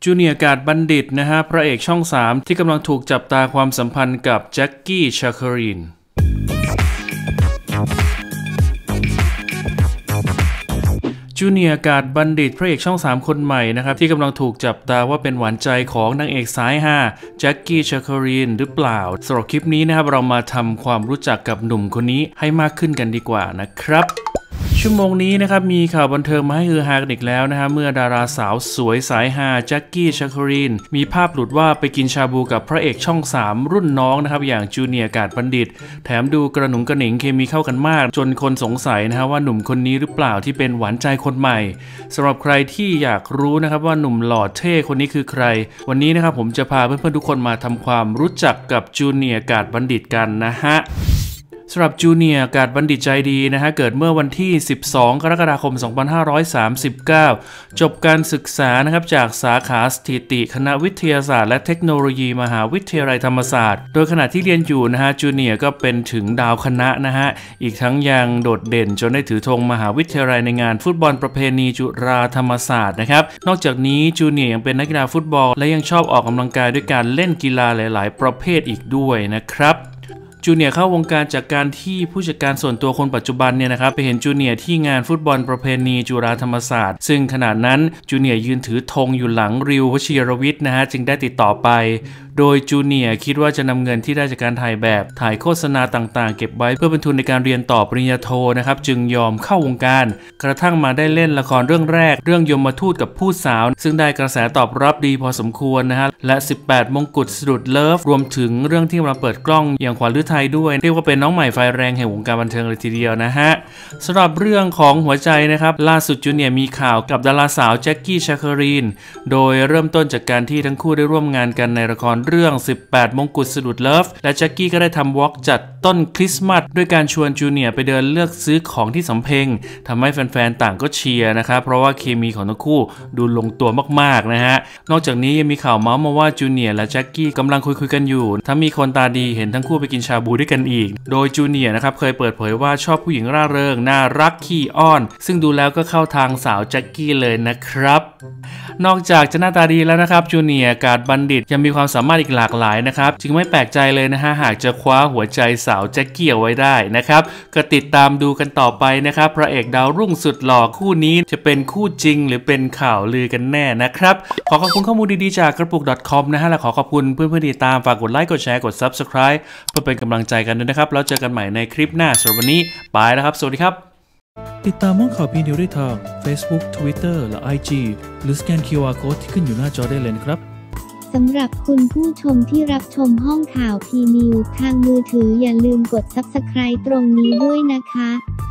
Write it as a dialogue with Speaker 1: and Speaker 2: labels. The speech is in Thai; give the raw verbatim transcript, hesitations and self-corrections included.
Speaker 1: จูเนียร์การ์ดบัณฑิตนะฮะพระเอกช่องสามที่กำลังถูกจับตาความสัมพันธ์กับแจ็คกี้ชาคารินจูเนียร์การ์ดบัณฑิตพระเอกช่องสามคนใหม่นะครับที่กำลังถูกจับตาว่าเป็นหวานใจของนางเอกสายห้าแจ็คกี้ชาคารินหรือเปล่าสำหรับคลิปนี้นะครับเรามาทำความรู้จักกับหนุ่มคนนี้ให้มากขึ้นกันดีกว่านะครับชั่วโมงนี้นะครับมีข่าวบันเทิงมาให้ฮือฮากันอีกแล้วนะฮะเมื่อดาราสาวสวยสายฮาแจ็คกี้ชาคารินมีภาพหลุดว่าไปกินชาบูกับพระเอกช่องสามรุ่นน้องนะครับอย่างจูเนียร์การ์ดบัณฑิตแถมดูกระหนุงกระหนิงเคมีเข้ากันมากจนคนสงสัยนะฮะว่าหนุ่มคนนี้หรือเปล่าที่เป็นหวานใจคนใหม่สำหรับใครที่อยากรู้นะครับว่าหนุ่มหล่อเท่คนนี้คือใครวันนี้นะครับผมจะพาเพื่อนๆทุกคนมาทำความรู้จักกับจูเนียร์การ์ดบัณฑิตกันนะฮะสำหรับจูเนียร์การ์ดบัณฑิตใจดีนะฮะเกิดเมื่อวันที่สิบสองกรกฎาคมสองพันห้าร้อยสามสิบเก้าจบการศึกษานะครับจากสาขาสถิติคณะวิทยาศาสตร์และเทคโนโลยีมหาวิทยาลัยธรรมศาสตร์โดยขณะที่เรียนอยู่นะฮะจูเนียร์ก็เป็นถึงดาวคณะนะฮะอีกทั้งยังโดดเด่นจนได้ถือธงมหาวิทยาลัยในงานฟุตบอลประเพณีจุฬาธรรมศาสตร์นะครับนอกจากนี้จูเนียร์ยังเป็นนักกีฬาฟุตบอลและยังชอบออกกำลังกายด้วยการเล่นกีฬาหลายๆประเภทอีกด้วยนะครับจูเนียร์เข้าวงการจากการที่ผู้จัดการส่วนตัวคนปัจจุบันเนี่ยนะครับไปเห็นจูเนียร์ที่งานฟุตบอลประเพณีจุฬาธรรมศาสตร์ซึ่งขณะนั้นจูเนียร์ยืนถือธงอยู่หลังริววชิรวิทย์นะฮะจึงได้ติดต่อไปโดยจูเนียร์คิดว่าจะนำเงินที่ได้จากการถ่ายแบบถ่ายโฆษณาต่างๆเก็บไว้เพื่อเป็นทุนในการเรียนต่อปริญญาโทนะครับจึงยอมเข้าวงการกระทั่งมาได้เล่นละครเรื่องแรกเรื่องยมทูตกับผู้สาวซึ่งได้กระแสตอบรับดีพอสมควรนะฮะและสิบแปดมงกุฎสะดุดเลิฟรวมถึงเรื่องที่มาเปิดกล้องอย่างขวัญฤทัยด้วยเรียกว่าเป็นน้องใหม่ไฟแรงแห่งวงการบันเทิงเลยทีเดียวนะฮะสำหรับเรื่องของหัวใจนะครับล่าสุดจูเนียร์มีข่าวกับดาราสาวแจ็คกี้ชาคารินโดยเริ่มต้นจากการที่ทั้งคู่ได้ร่วมงานกันในละครเรื่องสิบแปดมงกุฎสะดุดเลิฟและแจ็คกี้ก็ได้ทำวอล์กจัดต้นคริสต์มาสด้วยการชวนจูเนียร์ไปเดินเลือกซื้อของที่สำเพ็งทำให้แฟนๆต่างก็เชียร์นะครับเพราะว่าเคมีของทั้งคู่ดูลงตัวมากๆนะฮะนอกจากนี้ยังมีข่าวเมาส์มาว่าจูเนียร์และแจ็คกี้กำลังคุยๆกันอยู่ถ้ามีคนตาดีเห็นทั้งคู่ไปกินชาบูด้วยกันอีกโดยจูเนียร์นะครับเคยเปิดเผยว่าชอบผู้หญิงร่าเริงน่ารักขี้อ้อนซึ่งดูแล้วก็เข้าทางสาวแจ็คกี้เลยนะครับนอกจากจะหน้าตาดีแล้วนะครับจูเนียร์การ์ดบัณฑิตยังมีความสามารถอีกหลากหลายนะครับจึงไม่แปลกใจเลยนะฮะหากจะคว้าหัวใจสาวแจ็คกี้เอาไว้ได้นะครับก็ติดตามดูกันต่อไปนะครับพระเอกดาวรุ่งสุดหล่อคู่นี้จะเป็นคู่จริงหรือเป็นข่าวลือกันแน่นะครับขอขอบคุณข้อมูลดีๆจากกระปุก .com นะฮะและขอขอบคุณเพื่อนๆที่ตามฝากกดไลค์กดแชร์กด ซับสไครบ์ เพื่อเป็นกำลังใจกันด้วยนะครับแล้วเจอกันใหม่ในคลิปหน้าสำหรับวันนี้ไปแล้วครับสวัสดีครับติดตามห้องข่าวพีนิวได้ทาง Facebook Twitter และ ไอ จี หรือสแกน คิว อาร์ Code ที่ขึ้นอยู่หน้าจอได้เลยนะครับ
Speaker 2: สำหรับคุณผู้ชมที่รับชมห้องข่าวพีนิวทางมือถืออย่าลืมกด ซับสไครบ์ ตรงนี้ด้วยนะคะ